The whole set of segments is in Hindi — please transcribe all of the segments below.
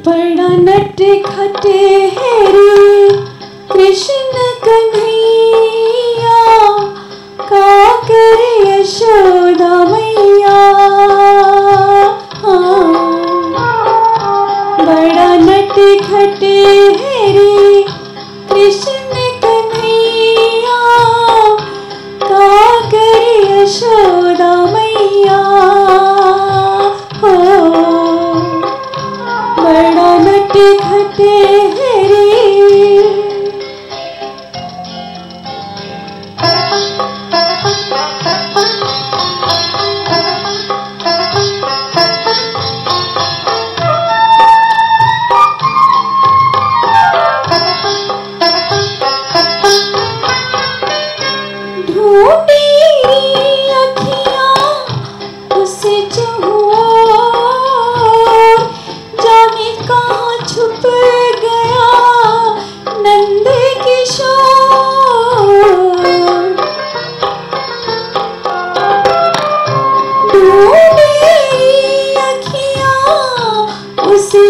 बड़ा नटखट है रे कृष्ण कन्हैया, का करे यशोदा मैया। बड़ा नटखट है रे कृष्ण कन्हैया, का करे यशोदा मैया। हो बड़ा नटखट है रे। ढूंढी अखियां उसे चहुओर, जाने कहाँ छुप गया नंद किशोर। ढूंढी अखियां उसे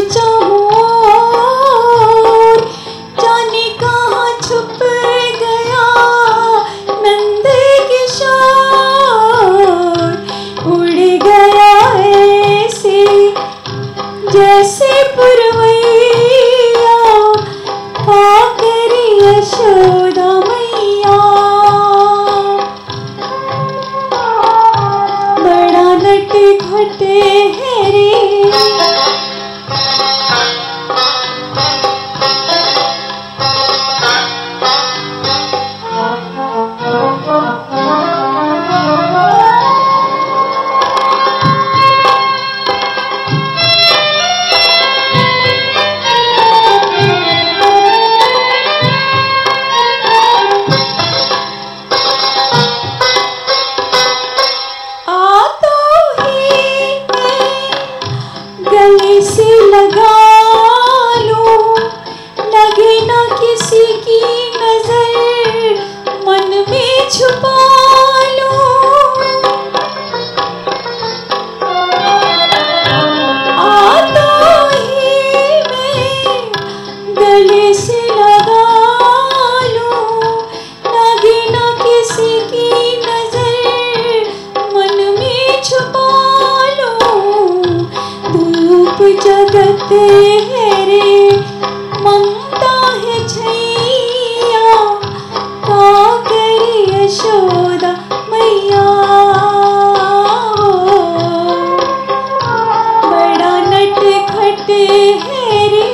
चहुओर, जाने कहाँ छुप गया नंद किशोर। उड़ गया ऐसे जैसे पुरवैया, का करे यशोदा मैया। बड़ा नटखट है रे। गले से लगा लूं, लगे ना किसी की नजर, मन में छुपा लूं। आता ही मैं गले से लगा लूं, लगे ना किसी की नजर, मन में छुपा जगत है रे ममता है छैया, का करे यशोदा मैया। बड़ा नटखट है रे।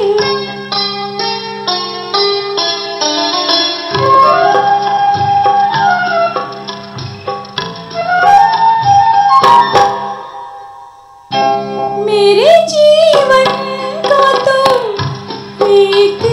मेरे जीवन का तुम एक